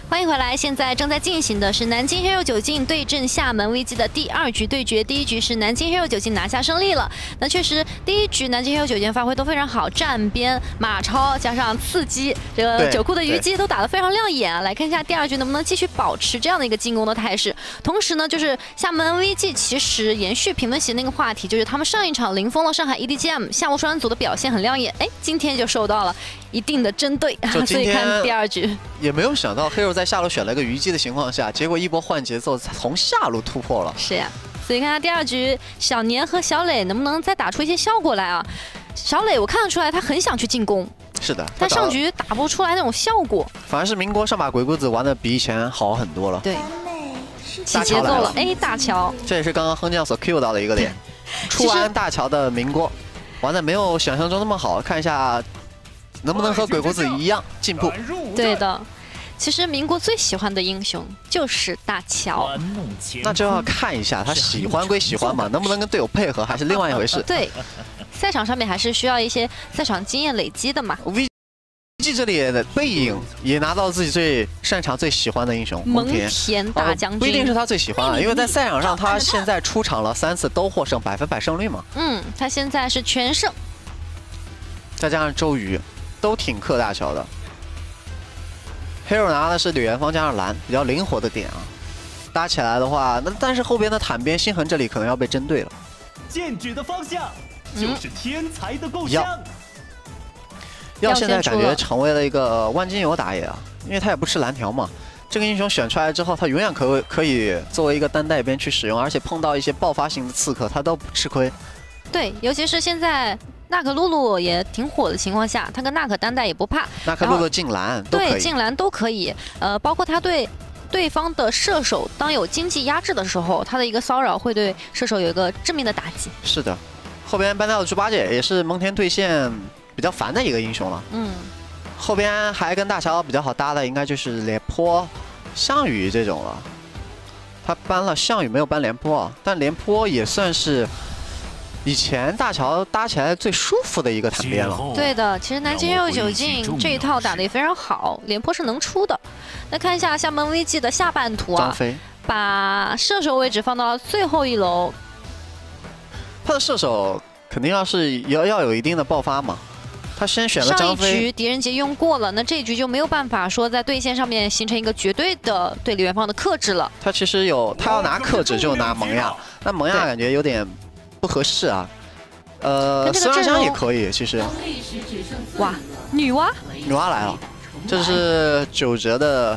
欢迎回来，现在正在进行的是南京 Hero 9进对阵厦门 VG 的第2局对决。第一局是南京 Hero 9进拿下胜利了。那确实，第一局南京 Hero 9进发挥都非常好，站边、马超加上刺激，这个9库的虞姬都打得非常亮眼。来看一下第2局能不能继续保持这样的一个进攻的态势。同时呢，就是厦门 VG 其实延续评论席那个话题，就是他们上一场零封了上海 EDGM 夏目双人组的表现很亮眼，哎，今天就受到了一定的针对，所以看第2局也没有想到 Hero 在下路选了个虞姬的情况下，结果一波换节奏从下路突破了。 是呀，所以看看第2局小年和小磊能不能再打出一些效果来啊？小磊我看得出来他很想去进攻， 是的， 但上局打不出来那种效果。 反而是民国上把鬼谷子玩的比以前好很多了。 对，起节奏了，哎，大乔， 这也是刚刚哼将所 Q 到的一个点。出完大乔的民国玩的没有想象中那么好，看一下能不能和鬼谷子一样进步。 对的。其实民国最喜欢的英雄就是大乔， 那就要看一下他喜欢归喜欢嘛，能不能跟队友配合还是另外一回事。 对，赛场上面还是需要一些赛场经验累积的嘛。 VG 这里的背影也拿到自己最擅长、最喜欢的英雄蒙恬大将军， 不一定是他最喜欢啊，因为在赛场上他现在出场了3次都获胜，100%胜率嘛。 他现在是全胜， 再加上周瑜，都挺克大乔的。Hero 拿的是李元芳加上蓝，比较灵活的点啊。搭起来的话，那但是后边的坦边星痕这里可能要被针对了。 剑指的方向就是天才的构想。 要现在感觉成为了一个万金油打野啊，因为他也不吃蓝条嘛。这个英雄选出来之后，他永远可以作为一个单带边去使用，而且碰到一些爆发型的刺客，他都不吃亏。 对，尤其是现在。娜可露露也挺火的情况下，他跟娜可单带也不怕。 娜可露露进蓝都可以， 对，进蓝都可以。包括他对对方的射手当有经济压制的时候，他的一个骚扰会对射手有一个致命的打击。 是的，后边搬到的猪八戒也是蒙恬对线比较烦的一个英雄了。后边还跟大乔比较好搭的，应该就是廉颇、项羽这种了。他搬了项羽，没有搬廉颇啊，但廉颇也算是。以前大乔搭起来最舒服的一个坦边了。 对的，其实南京Hero 9进这一套打得也非常好，廉颇是能出的。那看一下厦门 VG 的下半图啊，把射手位置放到了最后1楼。 他的射手肯定要有一定的爆发嘛。他先选了张飞。 上一局狄仁杰用过了，那这一局就没有办法说在对线上面形成一个绝对的对李元芳的克制了。 他其实他要拿克制就拿蒙亚，那蒙亚感觉有点。不合适啊，孙二香也可以，其实。 哇，女娲来了，这是9折的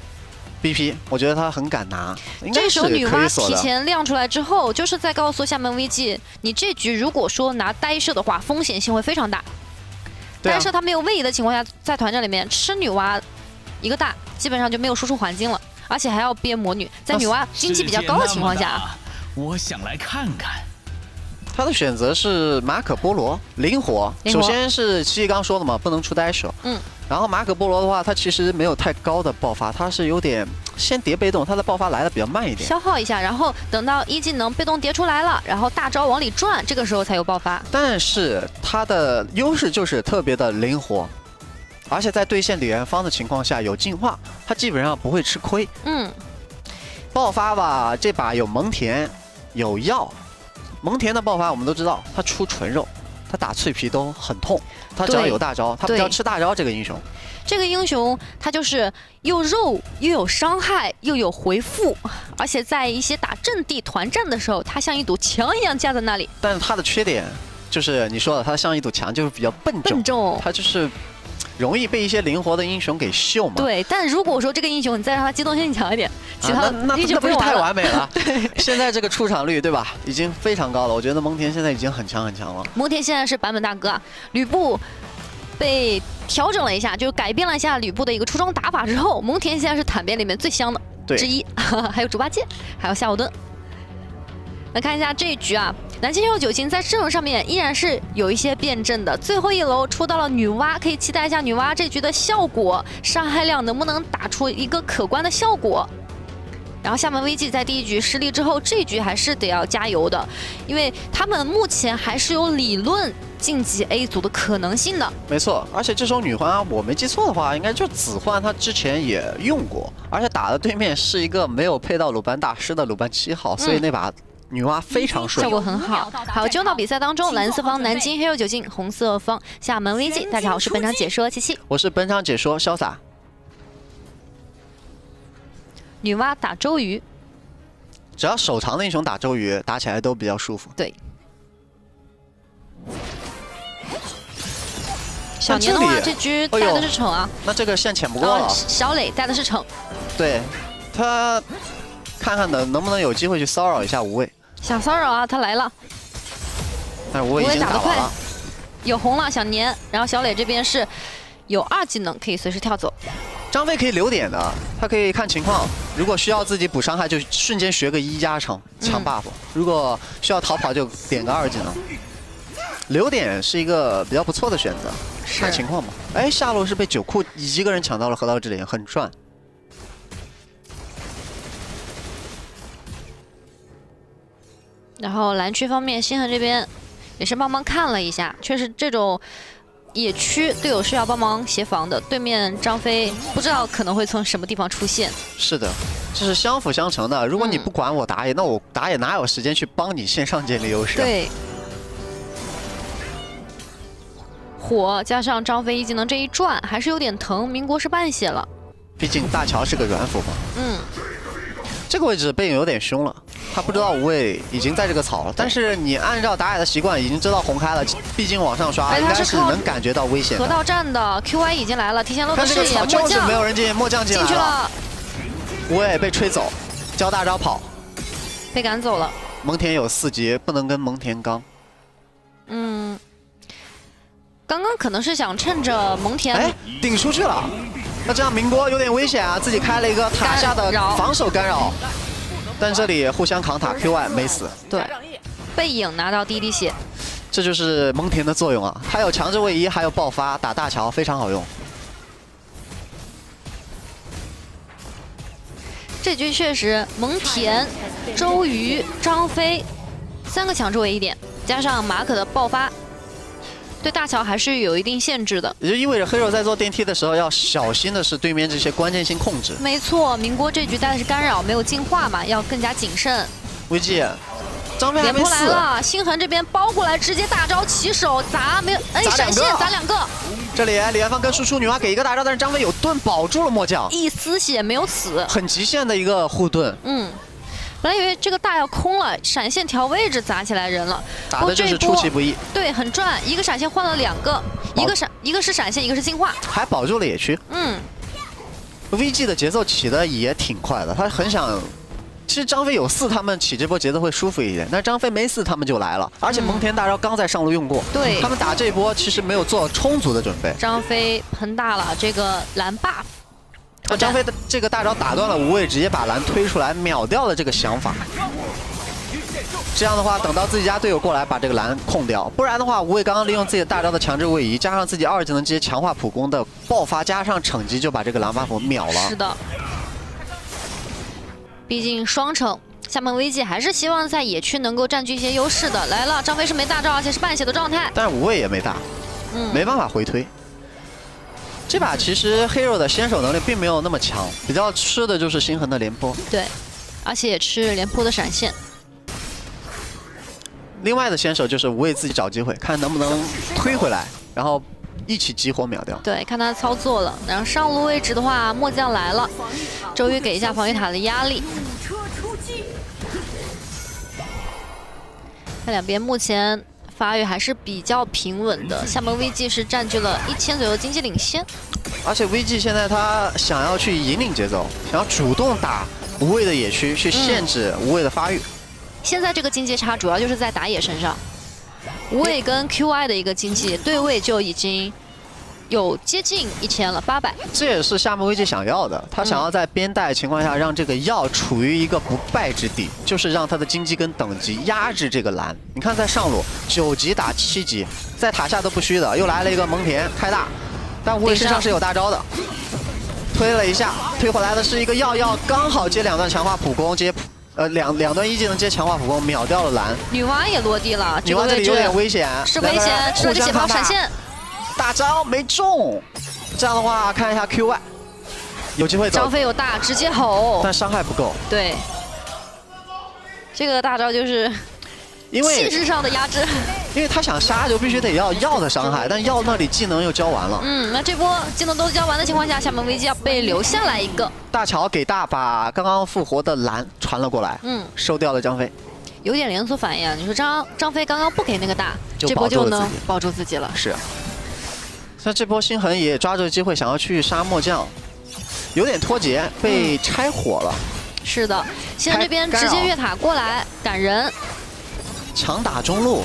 BP， 我觉得他很敢拿，应该是可以锁的。 这时候女娲提前亮出来之后，就是在告诉厦门 VG， 你这局如果说拿呆射的话，风险性会非常大。呆射他没有位移的情况下，在团战里面吃女娲一个大，基本上就没有输出环境了，而且还要憋魔女，在女娲经济比较高的情况下， 我想来看看。 他的选择是马可波罗，灵活。首先是七七刚说的嘛，不能出呆手。然后马可波罗的话，他其实没有太高的爆发，他是有点先叠被动，他的爆发来的比较慢一点， 消耗一下，然后等到一技能被动叠出来了，然后大招往里转，这个时候才有爆发。 但是他的优势就是特别的灵活，而且在对线李元芳的情况下有进化，他基本上不会吃亏。爆发吧，这把有蒙恬，有药。蒙恬的爆发我们都知道，他出纯肉，他打脆皮都很痛。他只要有大招，他不要吃大招。这个英雄， 他就是又肉又有伤害又有回复，而且在一些打阵地团战的时候，他像一堵墙一样架在那里。 但是他的缺点就是你说的，他像一堵墙，就是比较笨重，他就是容易被一些灵活的英雄给秀嘛。 对，但如果说这个英雄你再让他机动性强一点，其他那不是太完美了。对，现在这个出场率对吧，已经非常高了。我觉得蒙恬现在已经很强了。 蒙恬现在是版本大哥啊，吕布被调整了一下，就改变了一下吕布的一个出装打法之后，蒙恬现在是坦边里面最香的之一，还有猪八戒，还有夏侯惇。来看一下这一局啊，南京Hero 9进在阵容上面依然是有一些变阵的。最后1楼出到了女娲，可以期待一下女娲这局的效果，伤害量能不能打出一个可观的效果。然后厦门 VG 在第1局失利之后，这一局还是得要加油的，因为他们目前还是有理论晋级 A 组的可能性的。 没错，而且这手女皇我没记错的话，应该就紫幻，她之前也用过，而且打的对面是一个没有配到鲁班大师的鲁班7号，所以那把女娲非常顺， 效果很好。好，进入到比赛当中，蓝色方南京黑肉9进，红色方厦门 VG。大家好，我是本场解说七七， 我是本场解说潇洒。 女娲打周瑜， 只要手长的英雄打周瑜，打起来都比较舒服。 对。小年的话，这局带的是宠啊。 那这个线潜不过了。 小磊带的是宠。 对，他看看能不能有机会去骚扰一下无畏。 想骚扰啊，他来了。 但是无畏已经打完了。 有红了小年，然后小磊这边是有2技能，可以随时跳走。 张飞可以留点的，他可以看情况，如果需要自己补伤害，就瞬间学个1加成抢 buff；如果需要逃跑，就点个2技能。留点是一个比较不错的选择，看情况吧。哎，下路是被9库1个人抢到了河道之点，很赚。 然后蓝区方面，星河这边也是帮忙看了一下，确实这种野区队友是要帮忙协防的。对面张飞不知道可能会从什么地方出现。是的，这是相辅相成的。如果你不管我打野，那我打野哪有时间去帮你线上建立优势？ 对。火加上张飞1技能这一转，还是有点疼。民国是半血了， 毕竟大乔是个软辅嘛。这个位置背影有点凶了，他不知道无畏已经在这个草了。但是你按照打野的习惯，已经知道红开了，毕竟往上刷，应该是能感觉到危险的。 河道站的 QY 已经来了，提前露个视野。 就是没有人进，末将进来了。无畏被吹走，交大招跑， 被赶走了。 蒙恬有4级，不能跟蒙恬刚。 刚刚可能是想趁着蒙恬顶出去了，那这样民国有点危险啊，自己开了一个塔下的防守干扰，但这里互相扛塔 ，QY 没死。 对，背影拿到第1滴血， 这就是蒙恬的作用啊，他有强制位移，还有爆发，打大乔非常好用。 这局确实，蒙恬、周瑜、张飞3个强制位移点，加上马可的爆发。对大乔还是有一定限制的， 也就意味着黑肉在做电梯的时候要小心的是对面这些关键性控制。 没错，民国这局带的是干扰，没有进化嘛，要更加谨慎。 VG，张飞还没死。来了，星痕这边包过来，直接大招起手砸，没有闪现砸2个。 这里李元芳跟输出女娲给一个大招，但是张飞有盾保住了末将， 一丝血没有死， 很极限的一个护盾。 本来以为这个大要空了，闪现调位置砸起来人了， 打的就是出其不意。 对，很赚，一个闪现换了2个，一个是闪现，一个是进化， 还保住了野区。VG 的节奏起的也挺快的，他很想。其实张飞有4，他们起这波节奏会舒服一点，但张飞没4，他们就来了。而且蒙恬大招刚在上路用过， 对他们打这波其实没有做充足的准备。 张飞喷大了这个蓝 buff。 那张飞的这个大招打断了无畏，直接把蓝推出来，秒掉了这个想法。这样的话，等到自己家队友过来把这个蓝控掉，不然的话，无畏刚刚利用自己的大招的强制位移，加上自己2技能直接强化普攻的爆发，加上惩击，就把这个蓝 buff 秒了。 是的，毕竟双惩，厦门 VG 还是希望在野区能够占据一些优势的。来了，张飞是没大招，而且是半血的状态， 但是无畏也没大，没办法回推。这把其实黑肉的先手能力并没有那么强，比较吃的就是星痕的廉颇。 对，而且也吃廉颇的闪现。 另外的先手就是无畏自己找机会，看能不能推回来，然后一起激活秒掉。 对，看他操作了。然后上路位置的话，末将来了，周瑜给一下防御塔的压力。那两边目前发育还是比较平稳的，厦门 VG 是占据了1000左右的经济领先， 而且 VG 现在他想要去引领节奏，想要主动打无畏的野区，去限制无畏的发育。 现在这个经济差主要就是在打野身上，无畏跟 QI 的一个经济对位就已经有接近1000了，800。 这也是厦门 VG 想要的，他想要在边带情况下让这个药处于一个不败之地，就是让他的经济跟等级压制这个蓝。你看在上路9级打7级，在塔下都不虚的，又来了一个蒙恬开大，但无畏身上是有大招的，推了一下，推回来的是一个药，刚好接2段强化普攻，接两段一技能接强化普攻，秒掉了蓝。 女娲也落地了， 女娲这里有点危险， 是危险，吃了个血包闪现， 大招没中。这样的话，看一下 QY， 有机会走。 张飞有大，直接吼， 但伤害不够。 对，这个大招就是因为气势上的压制。 因为他想杀就必须得要药的伤害，但药那里技能又交完了。 那这波技能都交完的情况下，厦门危机要被留下来一个。 大乔给大把刚刚复活的蓝传了过来，收掉了张飞。 有点连锁反应啊！你说张飞刚刚不给那个大，这波就能保住自己了。 是。那这波星痕也抓住机会想要去杀末将，有点脱节，被拆火了。 是的，现在这边直接越塔过来赶人， 强打中路。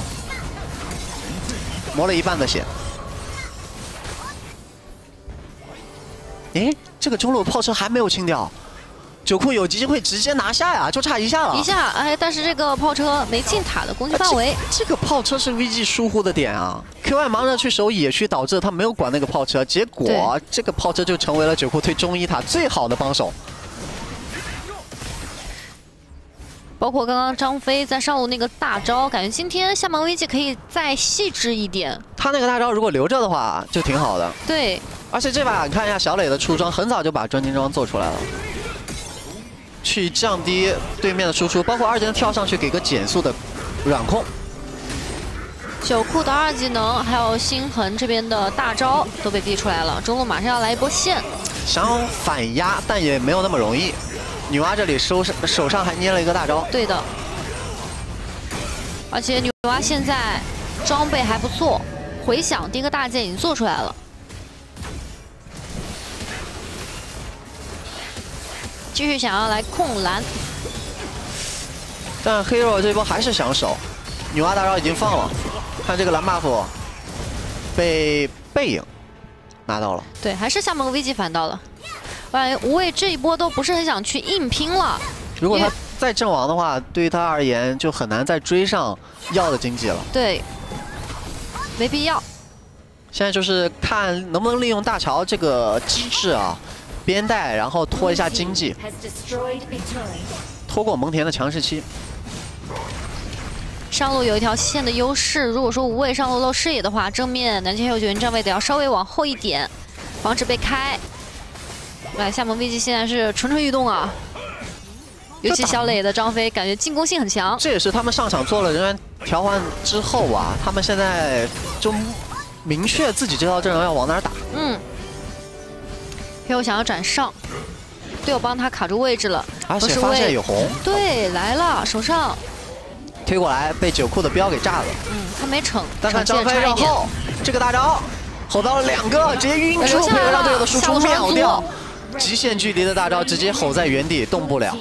磨了一半的血。诶，这个中路炮车还没有清掉，九库有机会直接拿下呀，就差一下了。 一下，哎，但是这个炮车没进塔的攻击范围。 这个炮车是 VG 疏忽的点啊 ！QY 忙着去守野区，导致他没有管那个炮车，结果这个炮车就成为了九库推中一塔最好的帮手。 包括刚刚张飞在上路那个大招，感觉今天厦门危机可以再细致一点。 他那个大招如果留着的话，就挺好的。 对， 而且这把你看一下小磊的出装，很早就把专精装做出来了，去降低对面的输出，包括二技能跳上去给个减速的软控。 九库的二技能还有星痕这边的大招都被逼出来了，中路马上要来一波线， 想反压，但也没有那么容易。女娲这里手上还捏了一个大招， 对的。而且女娲现在装备还不错，回响第一个大件已经做出来了。继续想要来控蓝， 但黑肉这波还是想守。女娲大招已经放了，看这个蓝 buff 被背影拿到了。 对，还是厦门危机反到了。无畏这一波都不是很想去硬拼了。 如果他再阵亡的话，对于他而言就很难再追上药的经济了。 对，没必要。 现在就是看能不能利用大乔这个机制啊，边带然后拖一下经济，拖过蒙恬的强势期。 上路有一条线的优势，如果说无畏上路漏视野的话，正面南京699站位得要稍微往后一点，防止被开。来，厦门危机现在是蠢蠢欲动啊！尤其小磊的张飞，感觉进攻性很强。 这也是他们上场做了人员调换之后啊，他们现在就明确自己这套阵容要往哪儿打。 黑友想要转上，队友帮他卡住位置了， 而且发现有红， 对，来了，手上推过来被九库的镖给炸了。 他没惩， 但看张飞绕后，这个大招吼到了2个，直接晕出，没有让队友的输出秒掉。极限距离的大招直接吼在原地动不了。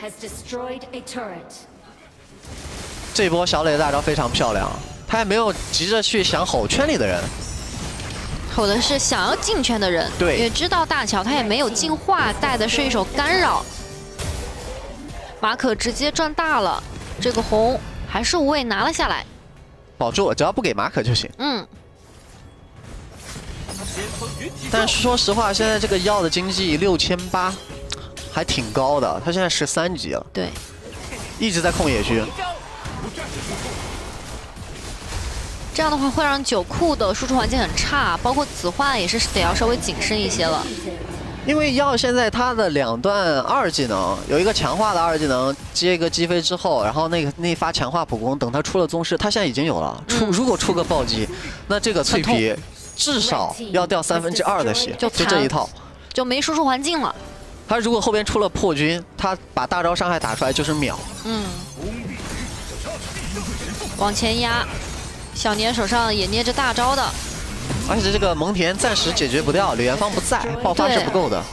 这波小磊的大招非常漂亮，他也没有急着去想吼圈里的人， 吼的是想要进圈的人。 对， 也知道大乔他也没有进化，带的是一手干扰。马可直接赚大了，这个红还是无畏拿了下来， 保住，只要不给马可就行。但说实话，现在这个药的经济6800，还挺高的。他现在13级了， 对， 一直在控野区。 这样的话会让九库的输出环境很差，包括子焕也是得要稍微谨慎一些了。 因为药现在他的2段2技能有一个强化的2技能，接一个击飞之后，然后那发强化普攻，等他出了宗师，他现在已经有了。如果出个暴击，那这个脆皮至少要掉2/3的血，就这一套， 就没输出环境了。 他如果后边出了破军，他把大招伤害打出来就是秒。 往前压，小年手上也捏着大招的。 而且这个蒙恬暂时解决不掉，李元芳不在，爆发是不够的。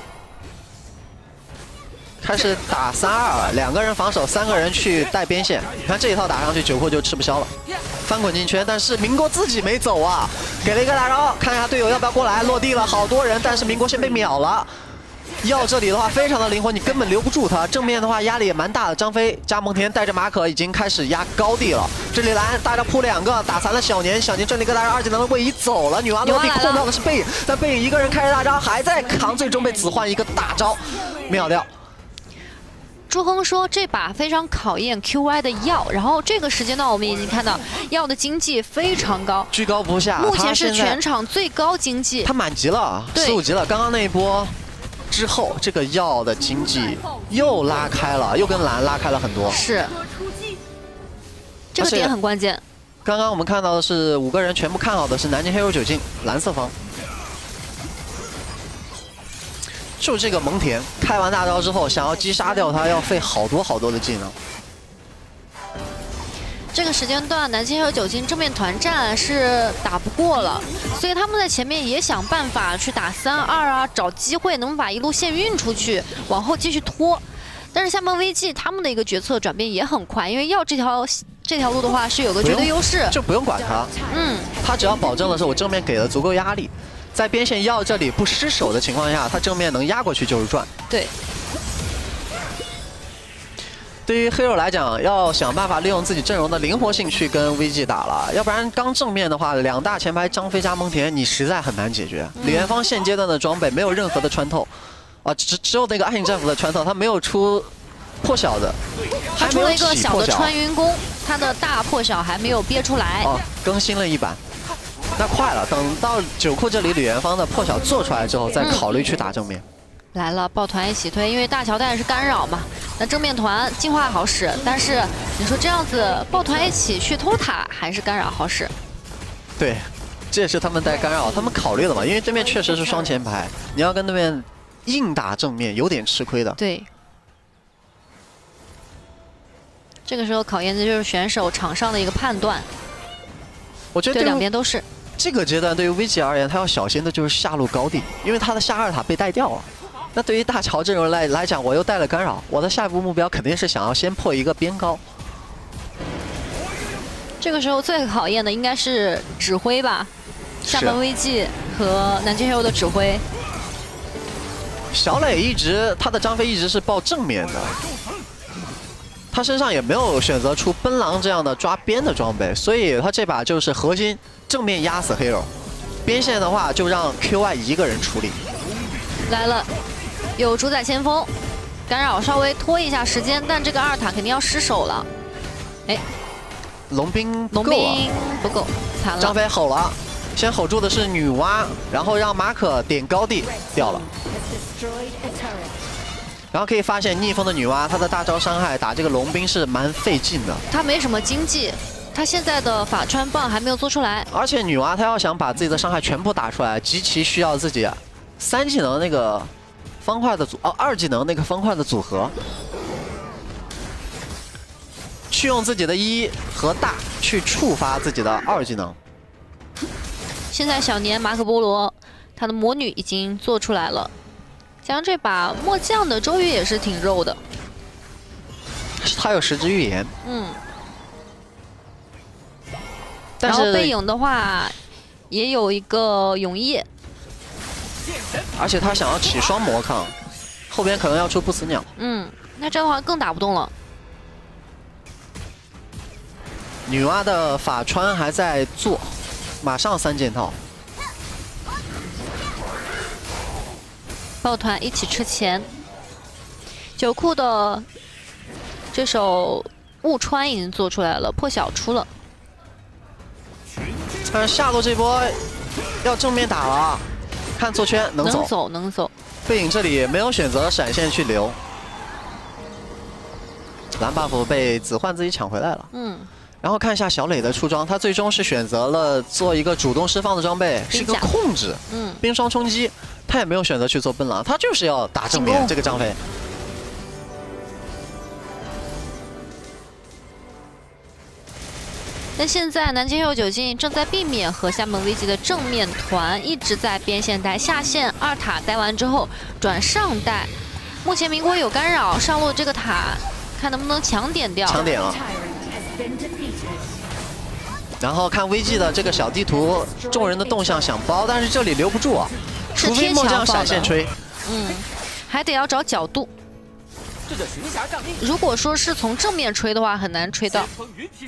开始打3-2，2个人防守，3个人去带边线。你看这一套打上去，九库就吃不消了，翻滚进圈。但是民国自己没走啊，给了一个大招，看一下队友要不要过来，落地了好多人，但是民国先被秒了。药这里的话非常的灵活，你根本留不住他。正面的话压力也蛮大的，张飞加蒙恬带着马可已经开始压高地了。这里蓝大招扑2个，打残了小年，小年这里一个大招2技能位移走了。女娲落地控到的是背影，但背影一个人开着大招还在扛，最终被子焕一个大招秒掉。 朱亨说这把非常考验 QY 的药，然后这个时间段我们已经看到药的经济非常高， 居高不下， 目前是全场最高经济。 他满级了，15级了。刚刚那一波之后，这个药的经济又拉开了，又跟蓝拉开了很多。 是，这个点很关键。 刚刚我们看到的是5个人全部看好的是南京黑手9进蓝色方。 就这个蒙恬开完大招之后，想要击杀掉他，要费好多的技能。 这个时间段，南京黑手9进正面团战是打不过了，所以他们在前面也想办法去打3-2啊，找机会能把一路线运出去，往后继续拖。但是下面 VG 他们的一个决策转变也很快，因为要这条路的话是有个绝对优势， 就不用管他。他只要保证的是我正面给了足够压力。 在边线药这里不失手的情况下，他正面能压过去就是赚。 对。 对于黑肉来讲，要想办法利用自己阵容的灵活性去跟 VG 打了，要不然刚正面的话，2大前排张飞加蒙恬，你实在很难解决。李元芳现阶段的装备没有任何的穿透，啊，只有那个暗影战斧的穿透，他没有出破晓的， 他出了一个小的穿云弓，他的大破晓还没有憋出来。 哦，更新了1版。 那快了，等到9库这里李元芳的破晓做出来之后，再考虑去打正面。 来了，抱团一起推，因为大乔带是干扰嘛。那正面团进化好使，但是你说这样子抱团一起去偷塔还是干扰好使？ 对，这也是他们带干扰，他们考虑了嘛，因为对面确实是双前排，你要跟对面硬打正面，有点吃亏的。 对。这个时候考验的就是选手场上的一个判断。 我觉得对两边都是。 这个阶段对于 VG 而言，他要小心的就是下路高地，因为他的下2塔被带掉了。那对于大乔阵容来讲，我又带了干扰，我的下一步目标肯定是想要先破一个边高。 这个时候最考验的应该是指挥吧，厦门 VG 和南京黑肉的指挥。 小磊他的张飞一直是报正面的，他身上也没有选择出奔狼这样的抓边的装备，所以他这把就是核心。 正面压死黑肉，边线的话就让 QY 一个人处理。 来了，有主宰先锋，干扰稍微拖一下时间，但这个2塔肯定要失手了。哎， 龙兵不够，惨了。 张飞吼了，先吼住的是女娲，然后让马可点高地掉了。然后可以发现逆风的女娲，她的大招伤害打这个龙兵是蛮费劲的。 她没什么经济。 他现在的法穿棒还没有做出来， 而且女娲她要想把自己的伤害全部打出来，极其需要自己3技能那个方块的2技能那个方块的组合，去用自己的1和大去触发自己的2技能。 现在小年马可波罗他的魔女已经做出来了，加上这把末将的周瑜也是挺肉的， 他有10之预言， 然后背影的话，也有一个永夜， 而且他想要起双魔抗，后边可能要出不死鸟。 那这样的话更打不动了。 女娲的法穿还在做，马上3件套。 抱团一起吃钱。9库的这手雾穿已经做出来了，破晓出了。 但是下路这波要正面打了，看错圈能走， 能走。 背影这里没有选择闪现去留，蓝 buff 被子焕自己抢回来了。然后看一下小磊的出装，他最终是选择了做一个主动释放的装备，是一个控制。冰霜冲击，他也没有选择去做奔狼，他就是要打正面这个张飞。 但现在南京黑手9进正在避免和厦门 VG 的正面团一直在边线带，下线2塔带完之后转上带。目前民国有干扰，上路这个塔看能不能抢点掉。 抢点了。然后看 VG 的这个小地图，众人的动向想包，但是这里留不住啊，除非末将闪现吹。 还得要找角度。如果说是从正面吹的话，很难吹到。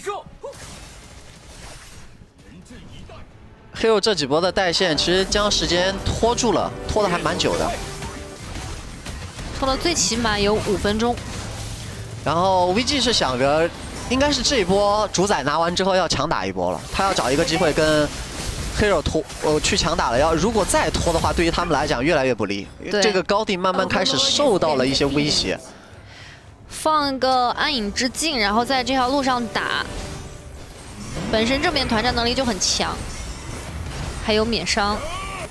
黑肉这几波的带线，其实将时间拖住了，拖得还蛮久的， 拖了最起码有5分钟。 然后 VG 是想着，应该是这一波主宰拿完之后要强打一波了，他要找一个机会跟 Hero 拖，去强打了。如果再拖的话，对于他们来讲越来越不利。这个高地慢慢开始受到了一些威胁。 放一个暗影之镜，然后在这条路上打。本身正面团战能力就很强，还有免伤。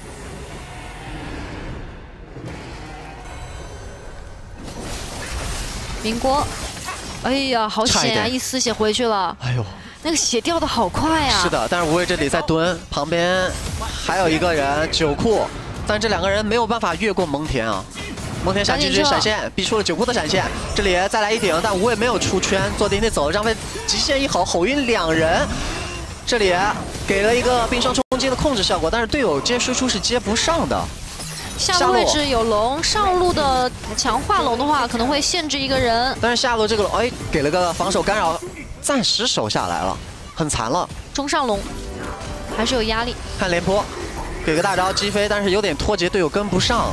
明锅，哎呀，好险呀！一丝血回去了。哎呦，那个血掉的好快呀！ 是的，但是无畏这里在蹲，旁边还有一个人九库，但这两个人没有办法越过蒙恬啊。蒙恬想继续闪现，逼出了九库的闪现，这里再来一顶，但无畏没有出圈，坐电梯走了。张飞极限一吼，吼晕两人。这里给了一个冰霜冲击的控制效果，但是队友接输出是接不上的。 下路位置有龙，上路的强化龙的话可能会限制一个人， 但是下路这个龙，哎，给了个防守干扰，暂时守下来了，很残了。 中上龙还是有压力。 看廉颇，给个大招击飞，但是有点脱节，队友跟不上。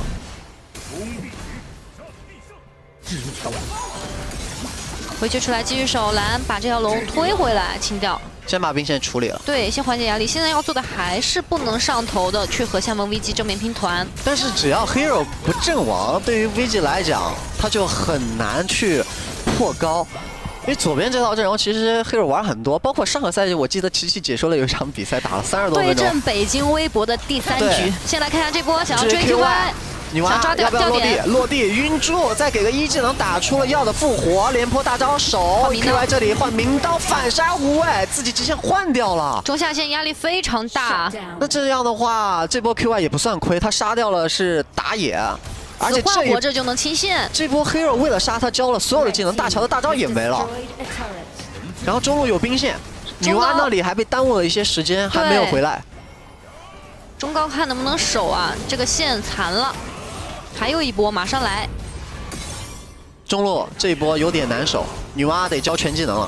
回去出来继续守蓝，把这条龙推回来清掉。 先把兵线处理了， 对，先缓解压力。现在要做的还是不能上头的，去和厦门 VG 正面拼团。 但是只要 Hero 不阵亡，对于 VG 来讲，他就很难去破高。因为左边这套阵容其实 Hero 玩很多，包括上个赛季我记得琪琪解说了有一场比赛打了30多分钟。 对阵北京微博的第3局，先来看一下这波，想要追 QY。 女娲要不要落地？落地晕住，再给个一技能打出了要的复活，廉颇大招手 ，QY 这里换明刀反杀无畏，自己极限换掉了。 中下线压力非常大。 那这样的话，这波 QY 也不算亏，他杀掉了是打野，而且换活着就能清线。 这波 Hero 为了杀他交了所有的技能，大乔的大招也没了。然后中路有兵线，女娲那里还被耽误了一些时间，还没有回来。 中高看能不能守啊？这个线残了。 还有一波，马上来。 中路这一波有点难守，女娲得交全技能了。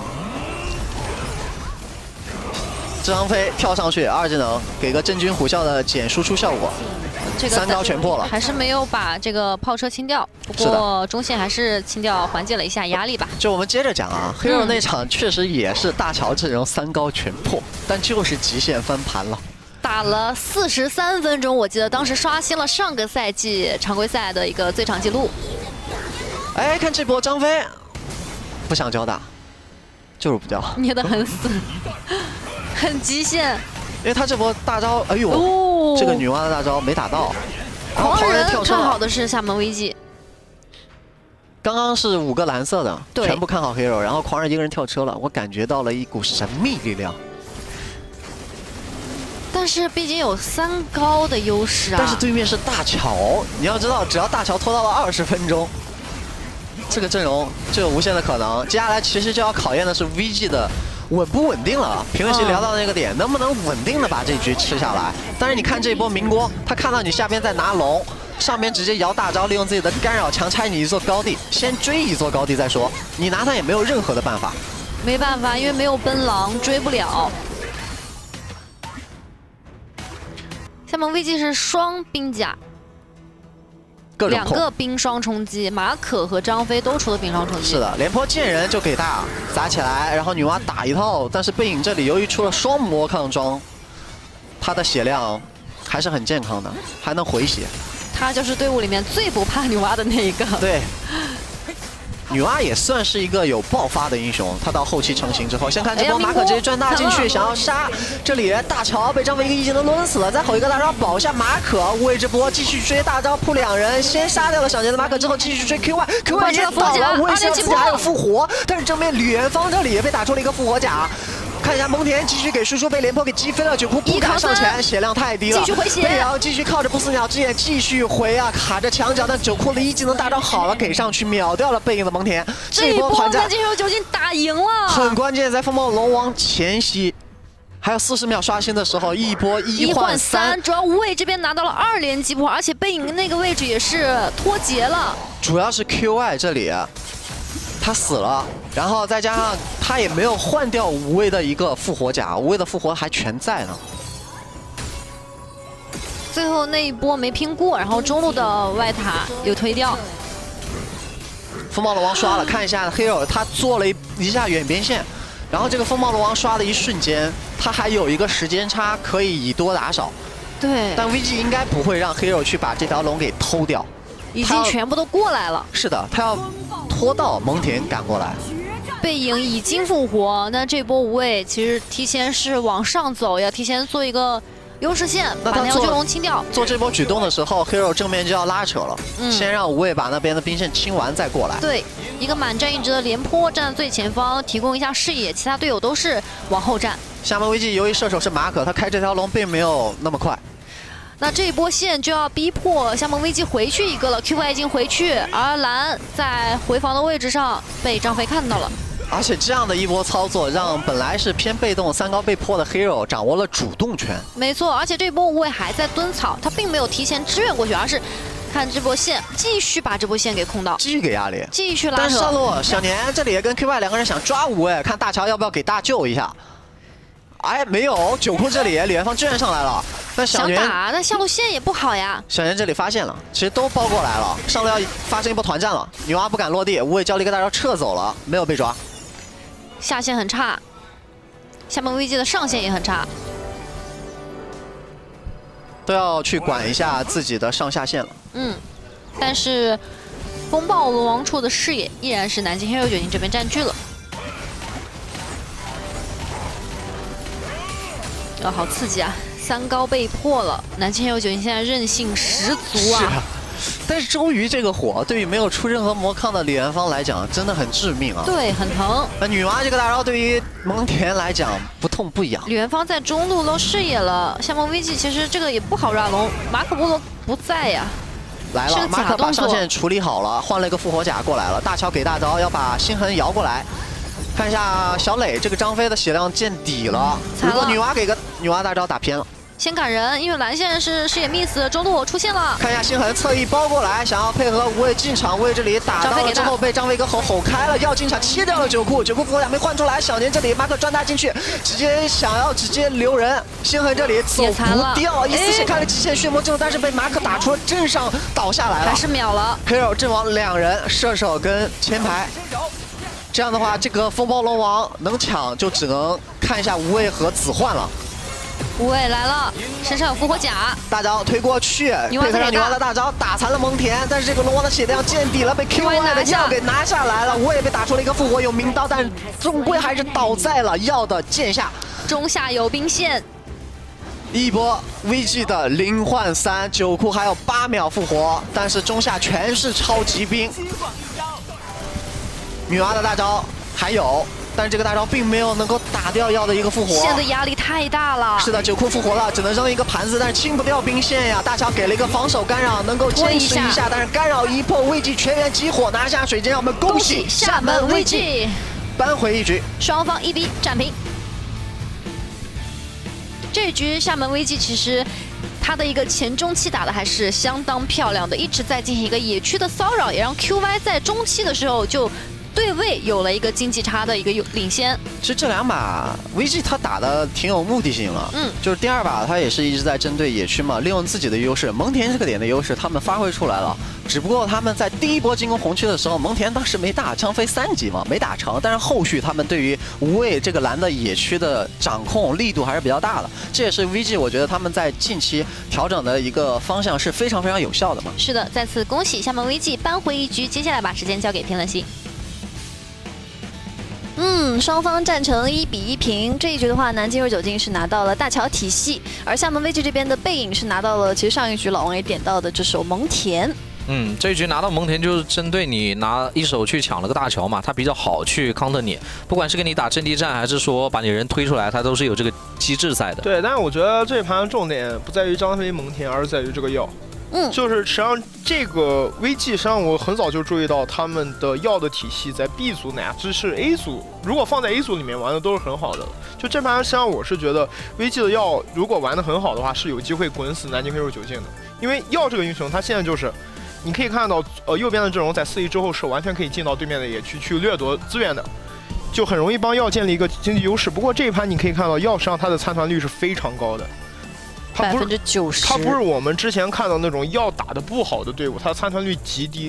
张飞跳上去2技能，给个真君虎啸的减输出效果。这个3刀全破了， 还是没有把这个炮车清掉。不过中线还是清掉，缓解了一下压力吧。 就我们接着讲啊 ，Hero 那场确实也是大乔阵容3高全破，但就是极限翻盘了。 打了43分钟，我记得当时刷新了上个赛季常规赛的一个最长记录。 哎，看这波张飞，不想交打，就是不交， 捏得很死，很极限。 因为他这波大招，哎呦，这个女娲的大招没打到。 狂人跳车，看好的是厦门 VG。 刚刚是5个蓝色的，全部看好 Hero， 然后狂人一个人跳车了，我感觉到了一股神秘力量。 但是毕竟有3高的优势啊！ 但是对面是大乔，你要知道，只要大乔拖到了20分钟，这个阵容就有无限的可能。接下来其实就要考验的是 VG 的稳不稳定了。评论区聊到那个点，能不能稳定的把这局吃下来？但是你看这一波明锅，他看到你下边在拿龙，上边直接摇大招，利用自己的干扰强拆你一座高地，先追一座高地再说。你拿他也没有任何的办法。 没办法，因为没有奔狼，追不了。 厦门 VG 是双兵甲，2个冰霜冲击，马可和张飞都出了冰霜冲击。 是的，廉颇见人就给大砸起来，然后女娲打一套，但是背影这里由于出了双魔抗装，他的血量还是很健康的，还能回血。 他就是队伍里面最不怕女娲的那一个。 对。 女娲也算是一个有爆发的英雄，她到后期成型之后，先看这波马可直接转大进去，想要杀，这里大乔被张飞一个一技能抡死了，再吼一个大招保下马可，无畏这波继续追大招扑2人，先杀掉了闪现的马可之后继续追 QY 也倒了，无畏自己还有复活，但是正面李元芳这里也被打出了一个复活甲。 看一下蒙恬继续给输出，被廉颇给击飞了。9库不敢上前，血量太低了。 继续回血。 贝瑶继续靠着不死鸟之眼继续回啊，卡着墙角。但9库的1技能大招好了，给上去秒掉了背影的蒙恬。 这一波团战金手9金打赢了， 很关键，在风暴龙王前夕，还有40秒刷新的时候，一波1换3。 主要无畏这边拿到了2连击破，而且背影那个位置也是脱节了。 主要是 QY 这里。 他死了，然后再加上他也没有换掉无畏的一个复活甲，无畏的复活还全在呢。 最后那一波没拼过，然后中路的外塔又推掉。 风暴龙王刷了，看一下 Hero 他做了一下远边线，然后这个风暴龙王刷的一瞬间，他还有一个时间差，可以以多打少。 对。 但 VG 应该不会让 Hero 去把这条龙给偷掉， 已经全部都过来了。 是的，他要拖到蒙恬赶过来。 背影已经复活，那这波无畏其实提前是往上走，要提前做一个优势线，把那条巨龙清掉。 做这波举动的时候 ，Hero 正面就要拉扯了，先让无畏把那边的兵线清完再过来。 对，一个满站一直的廉颇站在最前方，提供一下视野，其他队友都是往后站。 下面危机由于射手是马可，他开这条龙并没有那么快。 那这一波线就要逼迫厦门危机回去一个了 ，QY 已经回去，而蓝在回防的位置上被张飞看到了。 而且这样的一波操作，让本来是偏被动3高被迫的 Hero 掌握了主动权。 没错，而且这波无畏还在蹲草，他并没有提前支援过去，而是看这波线，继续把这波线给控到， 继续给压力， 继续拉扯。 但是上路小年这里跟 QY 两个人想抓无畏，看大乔要不要给大救一下。哎，没有，九库这里李元芳居然上来了。那小年想打，那下路线也不好呀。 小年这里发现了，其实都包过来了，上路要发生一波团战了。女娲不敢落地，无畏交了一个大招撤走了，没有被抓。 下线很差，厦门危机的上线也很差， 都要去管一下自己的上下线了。 但是风暴龙王处的视野依然是南京黑肉酒精这边占据了。好刺激啊！3高被破了，南京黑肉酒精现在韧性十足啊！ 但是周瑜这个火对于没有出任何魔抗的李元芳来讲，真的很致命啊！ 对，很疼。 那女娲这个大招对于蒙恬来讲不痛不痒。 李元芳在中路露视野了，厦门危机其实这个也不好抓龙，马可波罗不在呀。 来了，马可把上线处理好了，换了一个复活甲过来了。大乔给大招，要把星痕摇过来。看一下小磊，这个张飞的血量见底了。如果女娲给个女娲大招打偏了。 先赶人，因为蓝线是视野 miss， 中路出现了。 看一下星痕侧翼包过来，想要配合无畏进场，无畏这里打到了之后被张飞一个吼开了，要进场切掉了九库复活甲没换出来，小年这里马可专大进去，直接留人，星痕这里走不掉，一丝血看了极限血魔之后，但是被马可打出了阵上倒下来了， 还是秒了。 Hero 阵亡2人，射手跟前排。这样的话，这个风暴龙王能抢就只能看一下无畏和子焕了。 无畏来了，身上有复活甲， 大招推过去，配合上女娲的大招打残了蒙恬，但是这个龙王的血量见底了，被 QY 的药给拿下来了。无畏被打出了一个复活，有名刀，但终归还是倒在了药的剑下。 中下有兵线， 一波 VG 的0换3，九库还有8秒复活，但是中下全是超级兵。女娲的大招还有，但是这个大招并没有能够打掉药的一个复活。 线的压力太大了。 是的，九库复活了，只能扔一个盘子，但是清不掉兵线呀。大乔给了一个防守干扰，能够坚持一下，但是干扰一破，VG全员激活拿下水晶，让我们恭喜厦门 VG 扳回一局， 双方1比1战平。这局厦门 VG其实他的一个前中期打的还是相当漂亮的，一直在进行一个野区的骚扰，也让 QY 在中期的时候就对位有了一个经济差的一个领先。 其实这2把 VG 他打的挺有目的性了，就是第2把他也是一直在针对野区嘛，利用自己的优势，蒙恬这个点的优势他们发挥出来了。只不过他们在第1波进攻红区的时候，蒙恬当时没打，张飞3级嘛没打成，但是后续他们对于无畏这个蓝的野区的掌控力度还是比较大的，这也是 VG 我觉得他们在近期调整的一个方向是非常非常有效的嘛。 是的，再次恭喜厦门 VG扳回一局，接下来把时间交给天乐西。 双方战成1比1平。这一局的话，南京肉酒精是拿到了大乔体系，而厦门 VG 这边的背影是拿到了，其实上一局老王也点到的这首蒙恬。 这一局拿到蒙恬就是针对你拿一手去抢了个大乔嘛，他比较好去 counter 你，不管是跟你打阵地战，还是说把你人推出来，他都是有这个机制在的。 对，但是我觉得这盘重点不在于张飞蒙恬，而是在于这个药。就是实际上这个 VG， 实际上我很早就注意到他们的药的体系在 B 组乃至是 A 组，如果放在 A 组里面玩的都是很好的。就这盘实际上我是觉得 VG 的药如果玩的很好的话，是有机会滚死南京黑肉酒精的，因为药这个英雄他现在就是。你可以看到，右边的阵容在4级之后是完全可以进到对面的野区去掠夺资源的，就很容易帮药建立一个经济优势。不过这一盘你可以看到，药实际上它的参团率是非常高的 ，90%。 它不是我们之前看到那种药打得不好的队伍，它的参团率极低。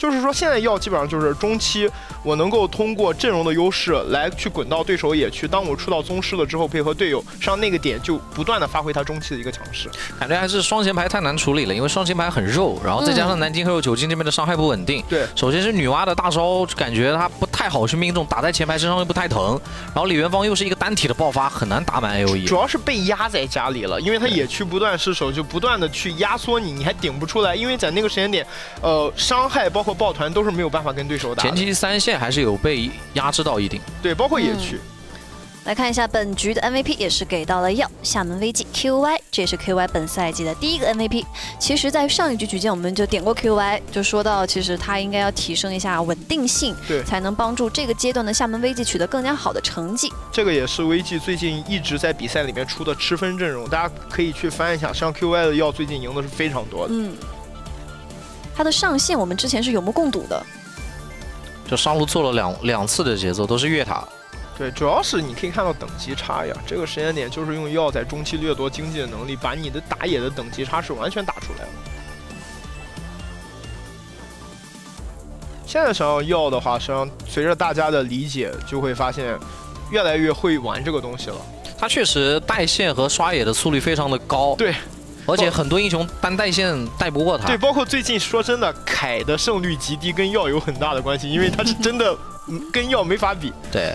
就是说现在要基本上就是中期，我能够通过阵容的优势来去滚到对手野区，当我出到宗师了之后，配合队友上那个点就不断的发挥他中期的一个强势。 感觉还是双前排太难处理了，因为双前排很肉，然后再加上南京黑肉酒精这边的伤害不稳定。 对， 首先是女娲的大招，感觉她不太好去命中，打在前排身上又不太疼。然后李元芳又是一个单体的爆发，很难打满 AOE。 主要是被压在家里了，因为他野区不断失手，就不断的去压缩你，你还顶不出来，因为在那个时间点，伤害包括抱团都是没有办法跟对手打的。 前期3线还是有被压制到一定。 对，包括野区。 来看一下本局的 MVP 也是给到了耀厦门 VG QY， 这也是 QY 本赛季的第一个 MVP。其实，在上一局局间我们就点过 QY， 就说到其实他应该要提升一下稳定性， 对， 才能帮助这个阶段的厦门 VG 取得更加好的成绩。 这个也是 VG 最近一直在比赛里面出的吃分阵容，大家可以去翻一下，像 QY 的耀最近赢的是非常多的。 他的上线我们之前是有目共睹的， 就上路做了两次的节奏，都是越塔。 对，主要是你可以看到等级差呀，这个时间点就是用药在中期掠夺经济的能力，把你的打野的等级差是完全打出来了。现在想要药的话，实际上随着大家的理解，就会发现越来越会玩这个东西了。 他确实带线和刷野的速率非常的高， 对， 而且很多英雄单带线带不过他。 对，包括最近说真的，凯的胜率极低跟药有很大的关系，因为他是真的跟药没法比。 对，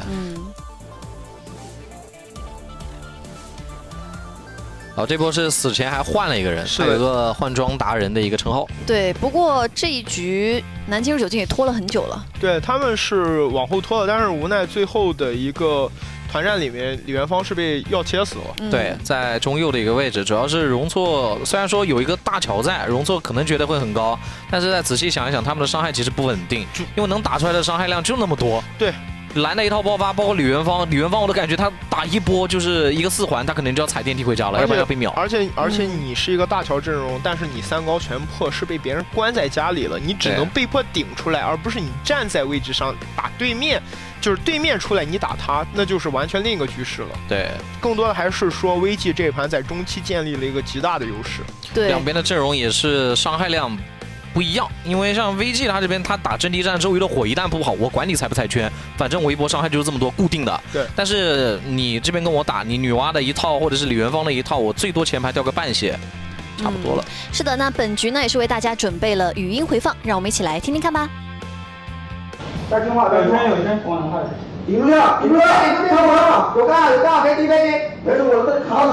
好，这波是死前还换了一个人，还有一个换装达人的一个称号。 对，不过这一局南京酒精也拖了很久了。 对，他们是往后拖了，但是无奈最后的一个团战里面，李元芳是被药切死了。 对，在中右的一个位置，主要是容错，虽然说有一个大乔在，容错可能觉得会很高，但是再仔细想一想，他们的伤害其实不稳定，因为能打出来的伤害量就那么多。 对。 蓝的一套爆发，包括李元芳，我都感觉他打一波就是一个4环，他可能就要踩电梯回家了，要不然要被秒。 而且你是一个大乔阵容，但是你3高全破，是被别人关在家里了，你只能被迫顶出来，而不是你站在位置上打对面，就是对面出来你打他，那就是完全另一个局势了。 对， 更多的还是说 VG 这一盘在中期建立了一个极大的优势。 对， 两边的阵容也是伤害量不一样，因为像 VG 他这边，他打阵地战周围的火一旦不好，我管你踩不踩圈，反正我一波伤害就是这么多，固定的。 对。 但是你这边跟我打，你女娲的一套或者是李元芳的一套，我最多前排掉个半血，差不多了。 是的，那本局呢也是为大家准备了语音回放，让我们一起来听听看吧。 在听话，有声，我很快。停住！看我了，有干，飞机，没事，我这好，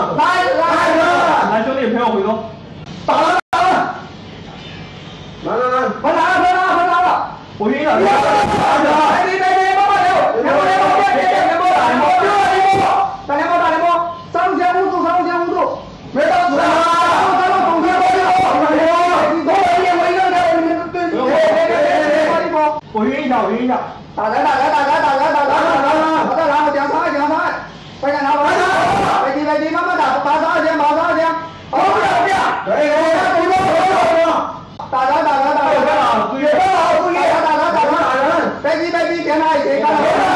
来，兄弟陪我回头，打了，来，快打了，我晕了，飞机，慢慢溜，打连波，上前捂住，没到死啊！我晕一下，打人，我再来，我讲上来，快点拿，飞机，慢慢打，马上2枪，好，对，打人，注意，打人，飞机，点他，停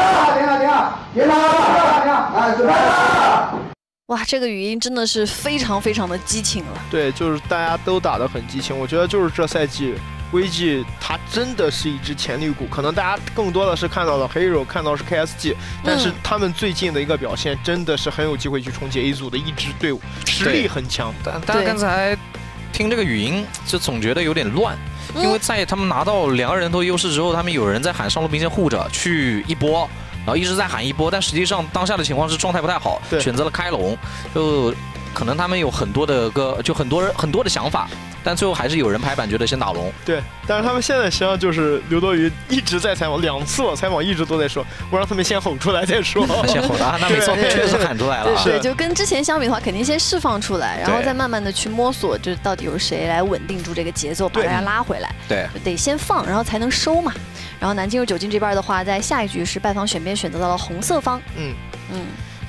了， 哇，这个语音真的是非常非常的激情了。 对，就是大家都打得很激情，我觉得就是这赛季。VG 它真的是一支潜力股，可能大家更多的是看到了 Hero， 看到是 KSG， 但是他们最近的一个表现真的是很有机会去冲击 A 组的一支队伍，实力很强。 但刚才听这个语音就总觉得有点乱，因为在他们拿到2个人头优势之后，他们有人在喊上路兵线护着去一波，然后一直在喊一波，但实际上当下的情况是状态不太好，选择了开龙，就可能他们有很多的很多的想法。但最后还是有人拍板觉得先打龙。 对，但是他们现在实际上就是刘多云一直在采访，2次了，采访一直都在说，我让他们先吼出来再说。 先吼的，那没错，确实喊出来了。 对，就跟之前相比的话，肯定先释放出来，然后再慢慢的去摸索，就到底由谁来稳定住这个节奏，把大家拉回来。 对， 得先放，然后才能收嘛。然后南京有酒精这边的话，在下一局是败方选边选择到了红色方。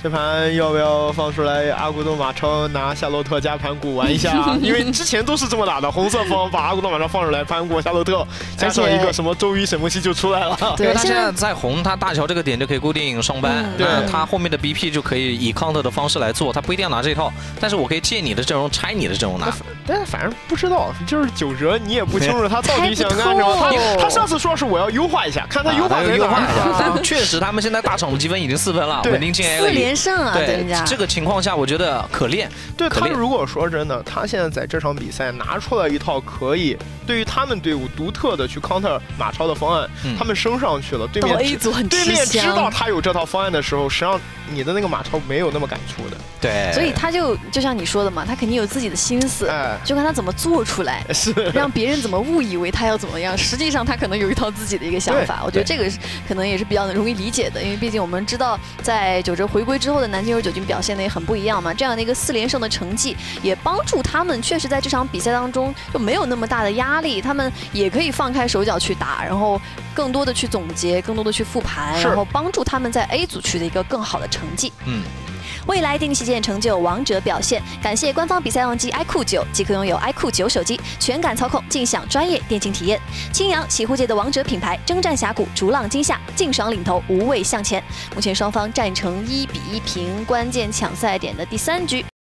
这盘要不要放出来阿古顿马超拿夏洛特加盘古玩一下？因为之前都是这么打的，红色方把阿古顿马超放出来，盘古夏洛特加上一个什么周瑜沈梦溪就出来了。 因为他现在在红，他大乔这个点就可以固定双班，那他后面的 BP 就可以以 counter 的方式来做，他不一定要拿这一套，但是我可以借你的阵容拆你的阵容拿。 但反正不知道，就是9折你也不清楚他到底想干什么。他上次说是我要优化一下，看他优化在哪。 确实，他们现在大场的积分已经4分了，稳定进 A 了。4 连胜啊，对人家。 这个情况下，我觉得可练。 对他如果说真的，他现在在这场比赛拿出了一套可以对于他们队伍独特的去 counter 马超的方案，他们升上去了，对面 A 组很吃香。 对面知道他有这套方案的时候，实际上你的那个马超没有那么敢出的。 对， 所以他就像你说的嘛，他肯定有自己的心思，就看他怎么做出来， 是让别人怎么误以为他要怎么样，实际上他可能有一套自己的一个想法。我觉得这个可能也是比较容易理解的，因为毕竟我们知道在9折回归之后的南京69军表现的也很不一样嘛，这样的一个4连胜的成绩也帮助他们确实在这场比赛当中就没有那么大的压力，他们也可以放开手脚去打，然后更多的去总结，更多的去复盘，然后帮助他们在 A 组取得一个更好的成绩。未来电竞旗舰成就王者表现，感谢官方比赛忘机 iQOO 9，即可拥有 iQOO 9手机，全感操控，尽享专业电竞体验。青阳洗护界的王者品牌，征战峡谷，逐浪今夏，劲爽领头，无畏向前。目前双方战成1-1平，关键抢赛点的第3局。